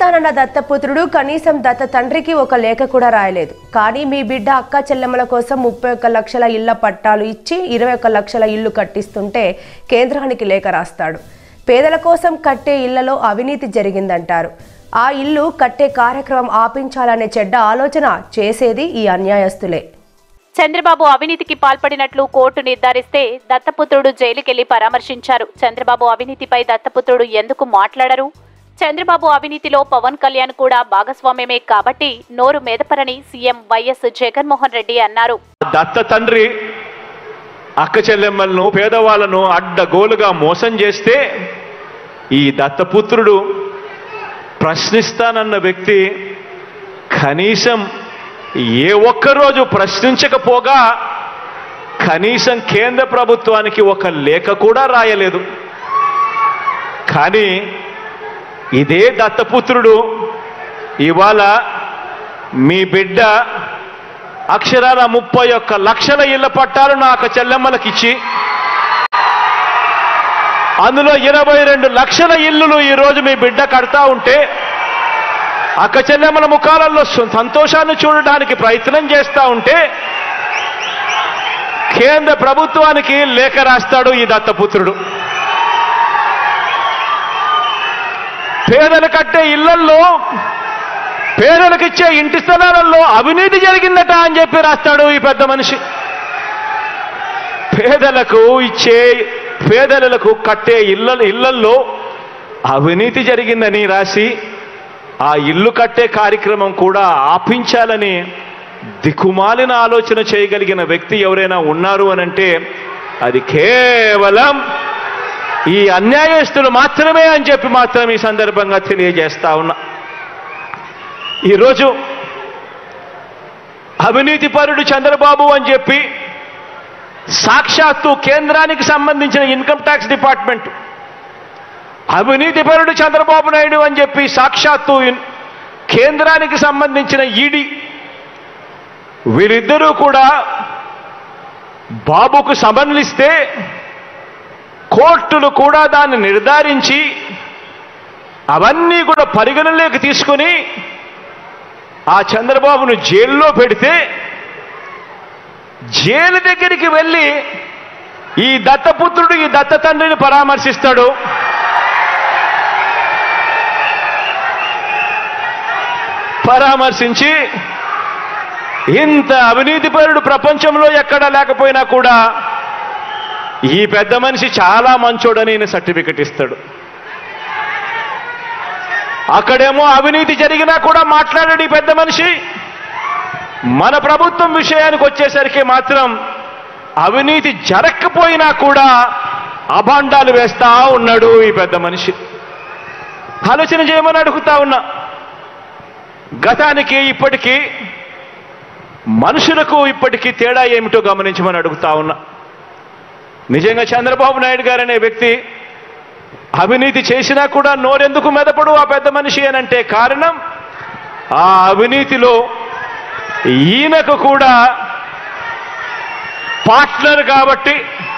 ఇస్తానన్న దత్తపుత్రుడు కనీసం దత్త తండ్రికి ఒక లేఖ కూడా రాయలేదు. కానీ మీ బిడ్డ అక్క చెల్లెమ్మల కోసం 31 లక్షల ఇళ్ల పట్టాలు ఇచ్చి 21 లక్షల ఇల్లు కట్టిస్తుంటే కేంద్రానికి లేఖ రాస్తాడు. పేదల కోసం కట్టే ఇళ్లలో అవినీతి జరిగిందంటారు. ఆ ఇల్లు కట్టే కార్యక్రమం ఆపించాలనే చెడ్డ ఆలోచన చేసేది ఈ అన్యాయస్తులే. చంద్రబాబు అవినీతికి పాల్పడినట్లు కోర్టు నిర్ధారిస్తే దత్తపుత్రుడు జైలుకెళ్లి పరామర్శించారు. చంద్రబాబు అవినీతిపై దత్తపుత్రుడు ఎందుకు మాట్లాడరు? చంద్రబాబు అవినీతిలో పవన్ కళ్యాణ్ కూడా భాగస్వామ్యమే కాబట్టి నోరు మెదపరని సీఎం వైఎస్ జగన్మోహన్ రెడ్డి అన్నారు. దత్త తండ్రి అక్క చెల్లెమ్మలను పేదవాళ్లను అడ్డగోలుగా మోసం చేస్తే ఈ దత్తపుత్రుడు ప్రశ్నిస్తానన్న వ్యక్తి కనీసం ఏ ఒక్కరోజు ప్రశ్నించకపోగా కనీసం కేంద్ర ప్రభుత్వానికి ఒక లేఖ కూడా రాయలేదు. కానీ ఇదే దత్తపుత్రుడు ఇవాళ మీ బిడ్డ అక్షరాల 31 లక్షల ఇళ్ల పట్టాలు నాకు చెల్లెమ్మలకిచ్చి అందులో 22 లక్షల ఇల్లులు ఈరోజు మీ బిడ్డ కడతా ఉంటే అక్క చెల్లెమ్మల ముఖాలలో సంతోషాన్ని చూడడానికి ప్రయత్నం చేస్తూ ఉంటే కేంద్ర ప్రభుత్వానికి లేఖ రాస్తాడు ఈ దత్తపుత్రుడు. పేదలు కట్టే ఇళ్లల్లో పేదలకు ఇచ్చే ఇంటి స్థలాలలో అవినీతి జరిగిందట అని చెప్పి రాస్తాడు ఈ పెద్ద మనిషి. పేదలకు కట్టే ఇళ్లల్లో అవినీతి జరిగిందని రాసి ఆ ఇల్లు కట్టే కార్యక్రమం కూడా ఆపించాలని దిక్కుమాలిన ఆలోచన చేయగలిగిన వ్యక్తి ఎవరైనా ఉన్నారు అనంటే అది కేవలం ఈ అన్యాయస్తులు మాత్రమే అని చెప్పి మాత్రం ఈ సందర్భంగా తెలియజేస్తా ఉన్నా. ఈరోజు అవినీతిపరుడు చంద్రబాబు అని చెప్పి సాక్షాత్తు కేంద్రానికి సంబంధించిన ఇన్కమ్ ట్యాక్స్ డిపార్ట్మెంట్, అవినీతిపరుడు చంద్రబాబు నాయుడు అని చెప్పి సాక్షాత్తు కేంద్రానికి సంబంధించిన ఈడీ, వీరిద్దరూ కూడా బాబుకు సమన్లిస్తే కోర్టులు కూడా దాన్ని నిర్ధారించి అవన్నీ కూడా పరిగణలోకి తీసుకుని ఆ చంద్రబాబును జైల్లో పెడితే జైలు దగ్గరికి వెళ్ళి ఈ దత్తపుత్రుడు ఈ దత్త తండ్రిని పరామర్శిస్తాడు. పరామర్శించి ఇంత అవినీతిపరుడు ప్రపంచంలో ఎక్కడా లేకపోయినా కూడా ఈ పెద్ద మనిషి చాలా మంచోడని సర్టిఫికెట్ ఇస్తాడు. అక్కడేమో అవినీతి జరిగినా కూడా మాట్లాడాడు ఈ పెద్ద మనిషి. మన ప్రభుత్వం విషయానికి వచ్చేసరికి మాత్రం అవినీతి జరగకపోయినా కూడా అభాండాలు వేస్తా ఉన్నాడు ఈ పెద్ద మనిషి. ఆలోచన చేయమని అడుగుతా ఉన్నా. గతానికి ఇప్పటికీ మనుషులకు ఇప్పటికీ తేడా ఏమిటో గమనించమని అడుగుతా ఉన్నా. నిజంగా చంద్రబాబు నాయుడు గారు అనే వ్యక్తి అవినీతి చేసినా కూడా నోరెందుకు మెదపడు ఆ పెద్ద మనిషి అనంటే కారణం ఆ అవినీతిలో ఈయనకు కూడా పార్ట్నర్ కాబట్టి